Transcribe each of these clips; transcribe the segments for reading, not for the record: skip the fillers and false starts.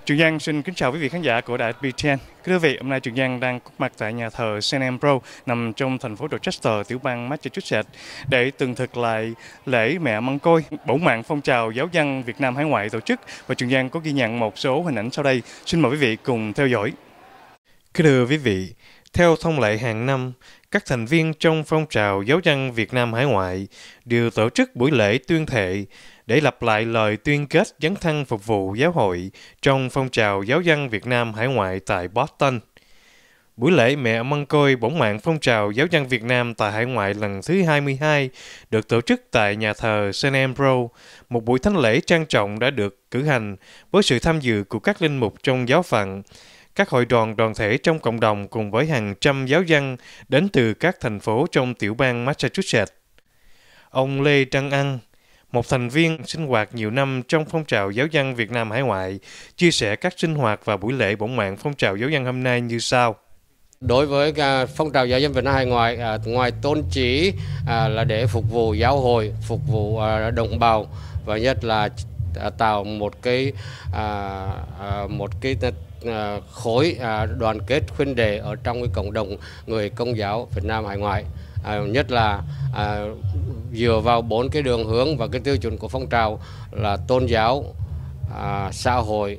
Trường Giang xin kính chào quý vị khán giả của Đài SB10. Thưa quý vị, hôm nay Trường Giang đang có mặt tại nhà thờ St. Ambrose nằm trong thành phố Dorchester, tiểu bang Massachusetts để tường thuật lại lễ Mẹ Măng Côi, bổn mạng phong trào giáo dân Việt Nam hải ngoại tổ chức, và Trường Giang có ghi nhận một số hình ảnh sau đây. Xin mời quý vị cùng theo dõi. Thưa quý vị, theo thông lệ hàng năm, các thành viên trong phong trào giáo dân Việt Nam hải ngoại đều tổ chức buổi lễ tuyên thệ để lặp lại lời tuyên kết dấn thân phục vụ giáo hội trong phong trào giáo dân Việt Nam hải ngoại tại Boston. Buổi lễ Mẹ Măng Côi bổn mạng phong trào giáo dân Việt Nam tại hải ngoại lần thứ 22 được tổ chức tại nhà thờ St. Ambrose. Một buổi thánh lễ trang trọng đã được cử hành với sự tham dự của các linh mục trong giáo phận, các hội đoàn đoàn thể trong cộng đồng cùng với hàng trăm giáo dân đến từ các thành phố trong tiểu bang Massachusetts. Ông Lê Trân Ân, một thành viên sinh hoạt nhiều năm trong phong trào giáo dân Việt Nam hải ngoại, chia sẻ các sinh hoạt và buổi lễ bổn mạng phong trào giáo dân hôm nay như sau. Đối với phong trào giáo dân Việt Nam hải ngoại, ngoài tôn chỉ là để phục vụ giáo hội, phục vụ đồng bào, và nhất là tạo một cái khối đoàn kết huynh đệ ở trong cái cộng đồng người Công giáo Việt Nam hải ngoại, nhất là dựa vào 4 cái đường hướng và cái tiêu chuẩn của phong trào là tôn giáo, xã hội,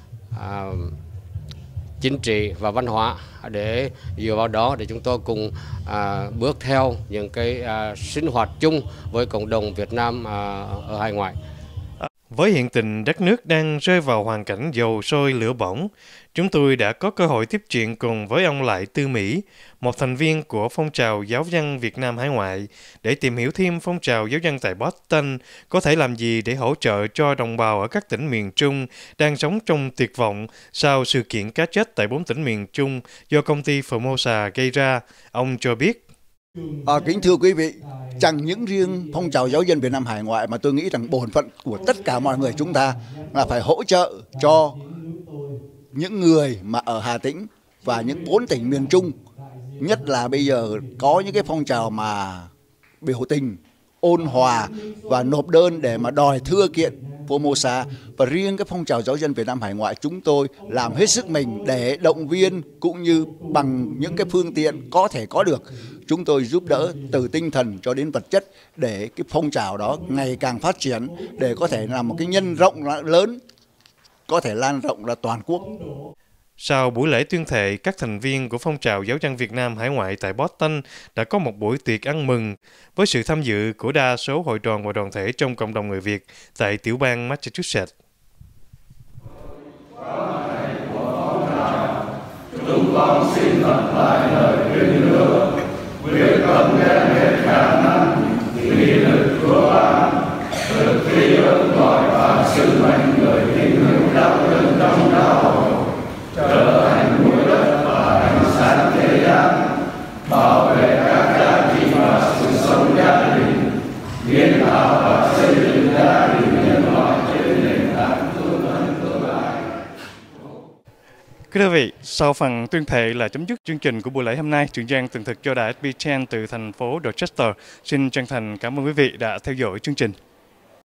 chính trị và văn hóa, để dựa vào đó để chúng tôi cùng bước theo những cái sinh hoạt chung với cộng đồng Việt Nam ở hải ngoại. Với hiện tình đất nước đang rơi vào hoàn cảnh dầu sôi lửa bỏng, chúng tôi đã có cơ hội tiếp chuyện cùng với ông Lại Tư Mỹ, một thành viên của phong trào giáo dân Việt Nam hải ngoại, để tìm hiểu thêm phong trào giáo dân tại Boston có thể làm gì để hỗ trợ cho đồng bào ở các tỉnh miền Trung đang sống trong tuyệt vọng sau sự kiện cá chết tại 4 tỉnh miền Trung do công ty Formosa gây ra. Ông cho biết. Kính thưa quý vị, chẳng những riêng phong trào giáo dân Việt Nam hải ngoại mà tôi nghĩ rằng bổn phận của tất cả mọi người chúng ta là phải hỗ trợ cho những người mà ở Hà Tĩnh và những 4 tỉnh miền Trung, nhất là bây giờ có những cái phong trào mà biểu tình, ôn hòa và nộp đơn để mà đòi thưa kiện Formosa. Và riêng cái phong trào giáo dân Việt Nam hải ngoại, chúng tôi làm hết sức mình để động viên cũng như bằng những cái phương tiện có thể có được. Chúng tôi giúp đỡ từ tinh thần cho đến vật chất để cái phong trào đó ngày càng phát triển, để có thể làm một cái nhân rộng lớn, có thể lan rộng ra toàn quốc. Sau buổi lễ tuyên thệ, các thành viên của phong trào giáo dân Việt Nam hải ngoại tại Boston đã có một buổi tiệc ăn mừng với sự tham dự của đa số hội đoàn và đoàn thể trong cộng đồng người Việt tại tiểu bang Massachusetts. Chúng con xin lặp lại lời tuyên hứa, quyết tâm đem hết khả năng, nghị lực của Bạn, thực thi ơn gọi và sứ mệnh người tín hữu đạo đức trong giáo hội, trở thành mũi đất và ánh sáng thế gian, bảo vệ các giá trị và sự sống gia đình, kiến tạo và xây dựng gia đình nhân loại trên nền tảng tương thân tương lai. Thưa quý vị, sau phần tuyên thệ là chấm dứt chương trình của buổi lễ hôm nay. Trường Giang tường thuật cho Đài SB10 từ thành phố Dorchester. Xin chân thành cảm ơn quý vị đã theo dõi chương trình.